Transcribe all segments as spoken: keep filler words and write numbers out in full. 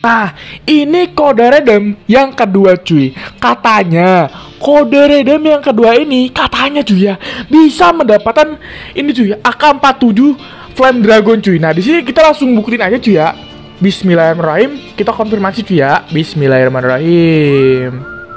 Nah, ini kode redeem yang kedua cuy. Katanya kode redeem yang kedua ini katanya cuy ya bisa mendapatkan ini cuy A K empat tujuh Flame Dragon cuy. Nah, di sini kita langsung buktiin aja cuy ya. Bismillahirrahmanirrahim. Kita konfirmasi cuy ya. Bismillahirrahmanirrahim.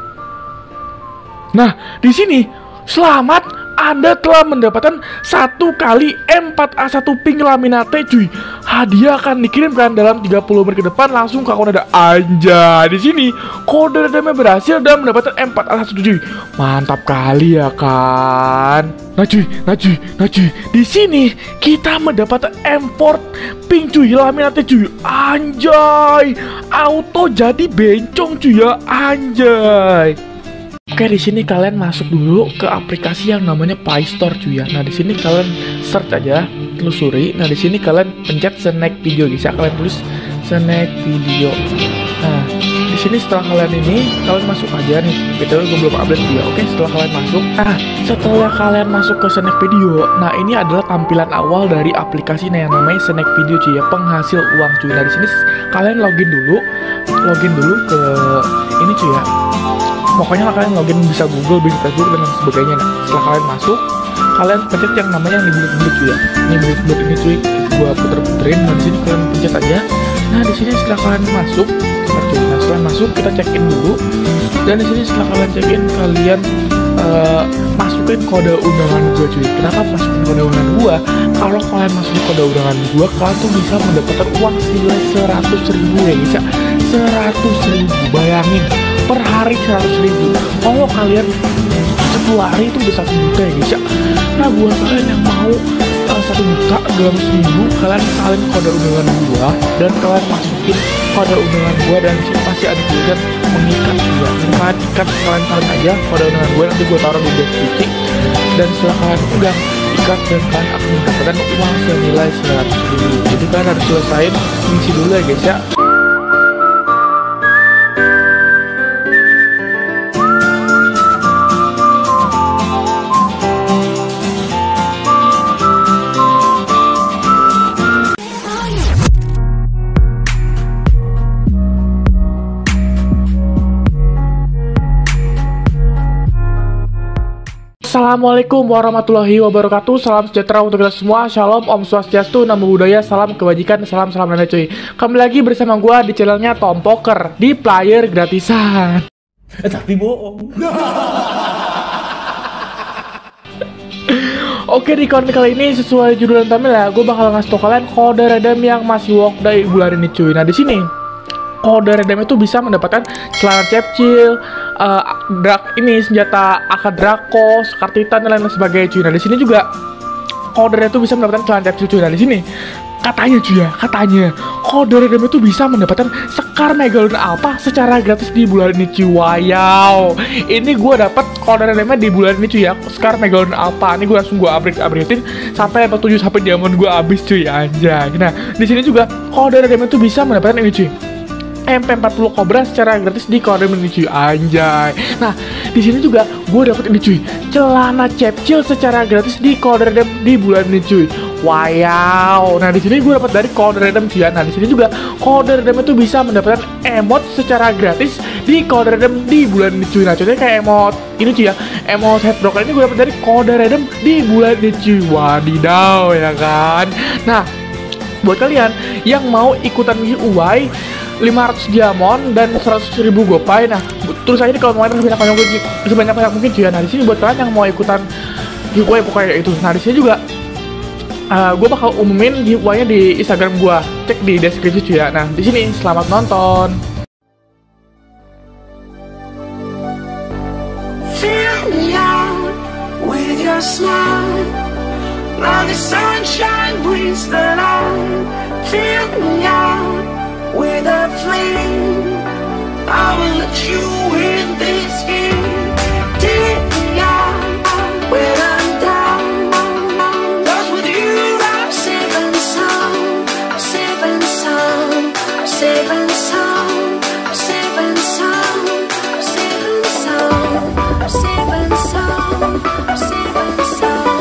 Nah, di sini selamat, Anda telah mendapatkan satu kali M empat A satu pink laminate cuy. Hadiah akan dikirimkan dalam tiga puluh menit ke depan langsung ke akun Anda. Anja, di sini kode redeemnya berhasil dan mendapatkan M empat A satu cuy. Mantap kali ya kan. Nah cuy, nah cuy, nah cuy. Di sini kita mendapatkan M empat pink cuy, laminate cuy. Anjay, auto jadi bencong cuy ya. Anjay. Oke, di sini kalian masuk dulu ke aplikasi yang namanya Play Store cuy ya. Nah, di sini kalian search aja, telusuri. Nah, di sini kalian pencet snack video guys ya. Kalian tulis snack video. Nah, di sini setelah kalian ini kalian masuk aja nih. Betul, gue belum update juga. Oke, setelah kalian masuk. Nah, setelah kalian masuk ke snack video, nah ini adalah tampilan awal dari aplikasi yang namanya snack video cuy ya, penghasil uang cuy. Nah, di sini kalian login dulu, login dulu ke ini cuy ya. Pokoknya kalian login bisa Google, bisa Facebook dan sebagainya. Nah, setelah kalian masuk, kalian pencet yang namanya yang di bulut-bulut cuy ya. Ini bulut-bulut ini cuy, gua puter-puterin. Nah, di sini kalian pencet aja. Nah, di sini setelah kalian masuk, nah setelah masuk kita check in dulu. Dan di sini setelah kalian check in, kalian uh, masukin kode undangan gua cuy. Kenapa masukin kode undangan gua? Kalau kalian masukin kode undangan gua, kalian tuh bisa mendapatkan uang senilai seratus ribu ya guys ya. seratus ribu, bayangin. Per hari seratus ribu. Kalau kalian sepuluh hari itu udah satu juta ya guys ya. Nah, buat kalian yang mau uh, satu juta dalam seminggu, kalian salin kode undangan gua dan kalian masukin kode undangan gua, dan sini pasti ada tulisan mengikat juga. Kalian ikat, kalian salin aja kode undangan gua, nanti gua taruh di deskripsi. Dan setelah kalian undang, ikat, dan kalian akan mendapatkan uang senilai seratus ribu. Jadi kalian harus selesain misi dulu ya guys ya. Assalamualaikum warahmatullahi wabarakatuh. Salam sejahtera untuk kita semua. Shalom, Om Swastiastu, Namo Buddhaya, salam kebajikan, salam salam nenek cuy. Kembali lagi bersama gua di channelnya Tom Poker di player gratisan. Eh, tapi bohong. Oke, di konten kali ini sesuai judul dan thumbnail ya, gue bakal ngasih tau kalian kode redeem yang masih work day bulan ini cuy. Nah, di sini kode redeem itu bisa mendapatkan celana cepcil, uh, drak ini senjata A K Draco, Kartitan dan lain sebagainya cuy. Nah, di sini juga kode redeem itu bisa mendapatkan celana cepcil cuy. Nah, di sini katanya cuy ya, katanya kode redeem itu bisa mendapatkan Sekar Megalodon Alpha secara gratis di bulan ini cuy. Wow, ini gue dapat kode redeemnya di bulan ini cuy ya, Sekar Megalodon Alpha. Ini gue langsung gue upgrade upgradein sampai level tujuh, sampai diamond gue habis cuy, anjay. Nah, di sini juga kode redeem itu bisa mendapatkan ini cuy, M P empat puluh Cobra secara gratis di kode ini cuy, anjay. Nah, di sini juga gue dapet ini cuy, celana cepcil secara gratis di kode redeem di bulan ini cuy. Wow. Nah, di sini gue dapat dari kode redeem cuy. Nah, di sini juga kode redeem itu bisa mendapatkan emot secara gratis di kode redeem di bulan ini cuy. Nah, contohnya kayak emot ini cuy ya, emot headbroker ini gue dapat dari kode redeem di bulan ini cuy. Wadidaw ya kan. Nah, buat kalian yang mau ikutan giveaway lima ratus diamond dan seratus ribu gopay, nah terus aja di kolom komentar sebanyak mungkin, sebanyak banyak mungkin cuy. Nah, di sini buat kalian yang mau ikutan giveaway pokoknya itu. Nah, di sini juga uh, gue bakal umumin giveaway-nya di Instagram gue, cek di deskripsi cuy ya. Nah, di sini selamat nonton. Fill me out with your smile, now the sunshine brings the light. Fill me out with a flame, I will let you in this game. Take me out when I'm down, 'cause with you I'm safe and sound, safe and sound, safe and sound, safe and sound, safe and sound, safe and sound, safe and sound.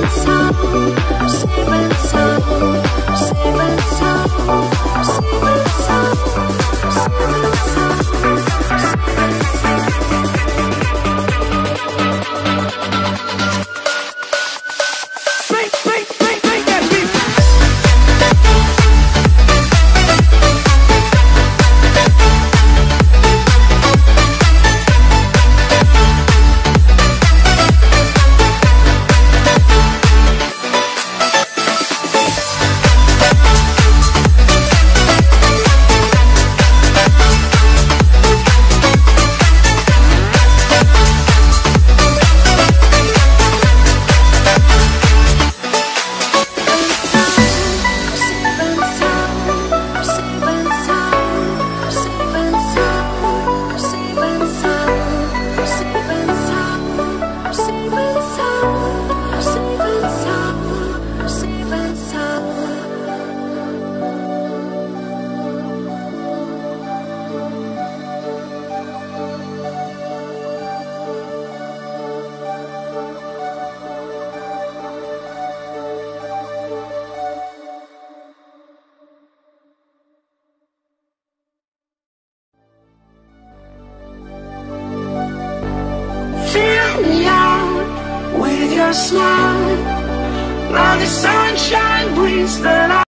With your smile, now the sunshine brings the light.